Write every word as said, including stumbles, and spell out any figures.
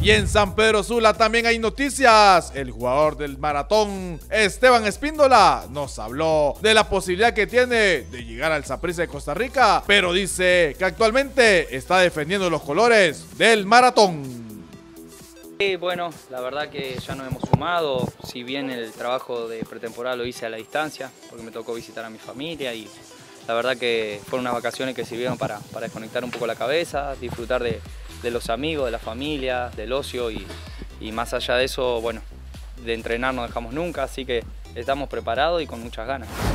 Y en San Pedro Sula también hay noticias. El jugador del maratón, Esteban Espíndola, nos habló de la posibilidad que tiene de llegar al Saprissa de Costa Rica, pero dice que actualmente está defendiendo los colores del maratón. Sí, bueno, la verdad que ya nos hemos sumado, si bien el trabajo de pretemporada lo hice a la distancia, porque me tocó visitar a mi familia y la verdad que fueron unas vacaciones que sirvieron para, para desconectar un poco la cabeza, disfrutar de, de los amigos, de la familia, del ocio y, y más allá de eso, bueno, de entrenar no dejamos nunca, así que estamos preparados y con muchas ganas.